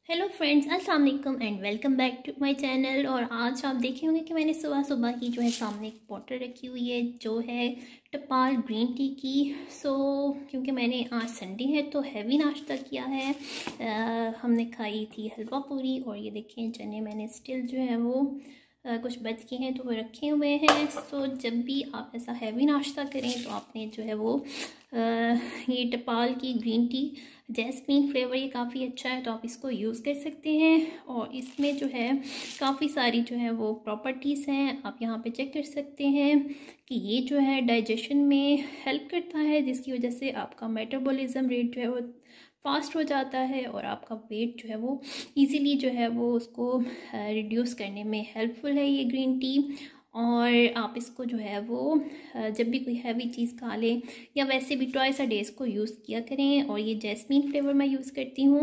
Hello friends, अस्सलाम वालेकुम and welcome back to my channel. और आज आप देखे होंगे कि मैंने सुबह सुबह ही जो है सामने एक बॉटल रखी हुई है जो है टपाल ग्रीन टी की। क्योंकि मैंने आज संडे है तो हैवी नाश्ता किया है। हमने खाई थी हलवा पूरी और ये देखें चने मैंने स्टिल जो है वो कुछ बच के हैं तो वो रखे हुए हैं। जब भी आप ऐसा हैवी नाश्ता करें तो आपने जो है वो ये टपाल की ग्रीन टी जैस्मीन फ्लेवर ये काफ़ी अच्छा है तो आप इसको यूज़ कर सकते हैं। और इसमें जो है काफ़ी सारी जो है वो प्रॉपर्टीज़ हैं, आप यहाँ पे चेक कर सकते हैं कि ये जो है डाइजेशन में हेल्प करता है, जिसकी वजह से आपका मेटाबॉलिज्म रेट जो है वो फास्ट हो जाता है और आपका वेट जो है वो इजीली जो है वो उसको रिड्यूस करने में हेल्पफुल है ये ग्रीन टी। और आप इसको जो है वो जब भी कोई हैवी चीज़ खा लें या वैसे भी ट्वाइस अ डे इसको यूज़ किया करें। और ये जैस्मीन फ्लेवर मैं यूज़ करती हूँ।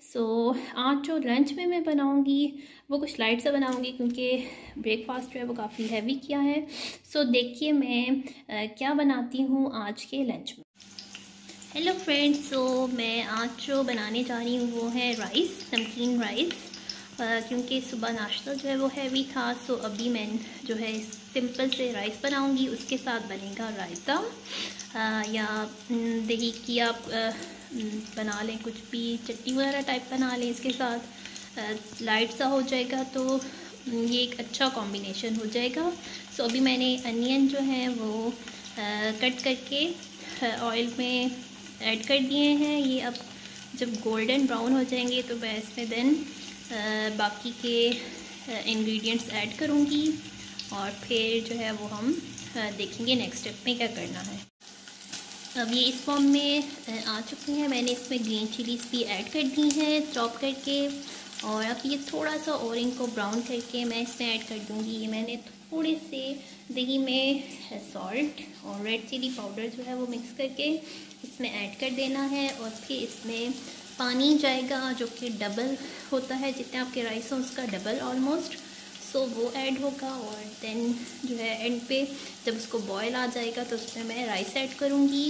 आज जो लंच में मैं बनाऊँगी वो कुछ लाइट सा बनाऊँगी क्योंकि ब्रेकफास्ट जो है वो काफ़ी हैवी किया है। देखिए मैं क्या बनाती हूँ आज के लंच में। हेलो फ्रेंड्स, मैं आज जो बनाने जा रही हूँ वो है राइस, नमकीन राइस। क्योंकि सुबह नाश्ता जो है वो हैवी था अभी मैं जो है सिंपल से राइस बनाऊंगी, उसके साथ बनेगा रायता या दही की आप बना लें, कुछ भी चटनी वगैरह टाइप बना लें इसके साथ। लाइट सा हो जाएगा तो ये एक अच्छा कॉम्बिनेशन हो जाएगा। अभी मैंने अनियन जो है वो कट करके ऑयल में ऐड कर दिए हैं। ये अब जब गोल्डन ब्राउन हो जाएंगे तो मैं इसमें देन बाकी के इंग्रेडिएंट्स ऐड करूँगी और फिर जो है वो हम देखेंगे नेक्स्ट स्टेप में क्या करना है। अब ये इस फॉर्म में आ चुकी हैं। मैंने इसमें ग्रीन चिलीज़ भी ऐड कर दी हैं चॉप करके। और अब ये थोड़ा सा और इनको ब्राउन करके मैं इसमें ऐड कर दूँगी। ये मैंने थोड़े से दही में सॉल्ट और रेड चिली पाउडर जो है वो मिक्स करके इसमें ऐड कर देना है। और फिर इसमें पानी जाएगा जो कि डबल होता है, जितने आपके राइस हो उसका डबल ऑलमोस्ट। वो ऐड होगा और देन जो है एंड पे जब उसको बॉयल आ जाएगा तो उसमें मैं राइस ऐड करूँगी।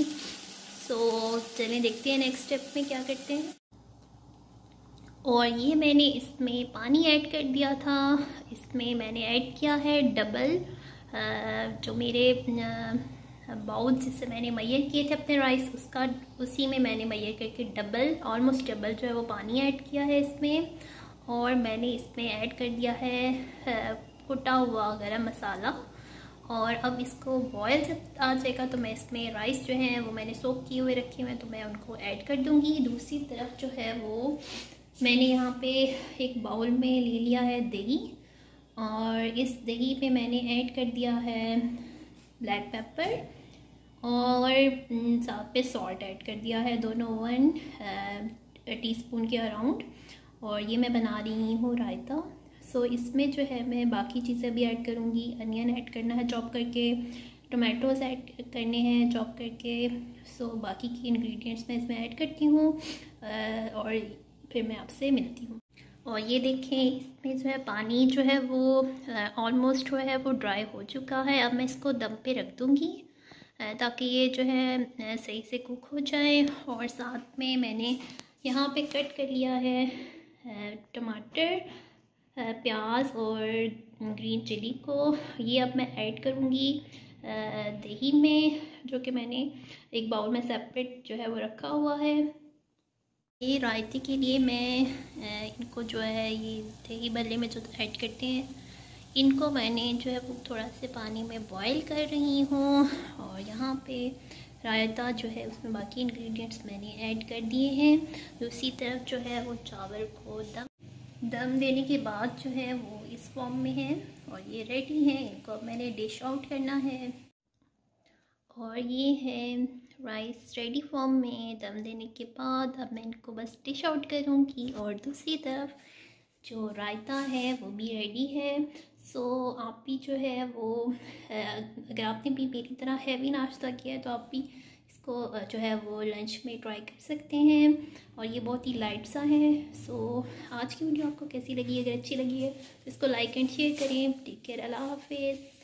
चलें देखते हैं नेक्स्ट स्टेप में क्या करते हैं। और ये मैंने इसमें पानी ऐड कर दिया था, इसमें मैंने ऐड किया है डबल जो मेरे बाउल जिससे मैंने मैयर किए थे अपने राइस, उसका उसी में मैंने मैयर करके डबल ऑलमोस्ट डबल जो है वो पानी ऐड किया है इसमें। और मैंने इसमें ऐड कर दिया है कुटा हुआ गरम मसाला। और अब इसको बॉयल जब आ जाएगा तो मैं इसमें राइस जो है वो मैंने सोक किए हुए रखे हुए हैं तो मैं उनको ऐड कर दूँगी। दूसरी तरफ जो है वो मैंने यहाँ पे एक बाउल में ले लिया है दही और इस दही पे मैंने ऐड कर दिया है ब्लैक पेपर और साथ पे सॉल्ट ऐड कर दिया है, दोनों 1 टीस्पून के अराउंड। और ये मैं बना रही हूँ रायता। इसमें जो है मैं बाकी चीज़ें भी ऐड करूँगी। अनियन ऐड करना है चॉप करके, टोमेटोज़ ऐड करने हैं चॉप करके। बाकी की इंग्रेडिएंट्स मैं इसमें ऐड करती हूँ और फिर मैं आपसे मिलती हूँ। और ये देखें इसमें जो है पानी जो है वो ऑलमोस्ट जो है वो ड्राई हो चुका है। अब मैं इसको दम पे रख दूँगी ताकि ये जो है सही से कुक हो जाए। और साथ में मैंने यहाँ पे कट कर लिया है टमाटर, प्याज और ग्रीन चिली को। ये अब मैं ऐड करूँगी दही में, जो कि मैंने एक बाउल में सेपरेट जो है वो रखा हुआ है। ये रायते के लिए मैं इनको जो है ये दही भल्ले में जो ऐड करते हैं इनको मैंने जो है वो थोड़ा से पानी में बॉईल कर रही हूँ। और यहाँ पे रायता जो है उसमें बाकी इंग्रेडिएंट्स मैंने ऐड कर दिए हैं। दूसरी तरफ जो है वो चावल को दम देने के बाद जो है वो इस फॉर्म में है और ये रेडी है। इनको अब मैंने डिश आउट करना है। और ये है राइस रेडी फॉर्म में दम देने के बाद। अब मैं इनको बस डिश आउट करूँगी। और दूसरी तरफ जो रायता है वो भी रेडी है। आप भी जो है वो अगर आपने भी मेरी तरह हैवी नाश्ता किया है तो आप भी इसको जो है वो लंच में ट्राई कर सकते हैं। और ये बहुत ही लाइट सा है। आज की वीडियो आपको कैसी लगी? अगर अच्छी लगी है तो इसको लाइक एंड शेयर करें। टेक केयर, अल्लाह हाफिज़।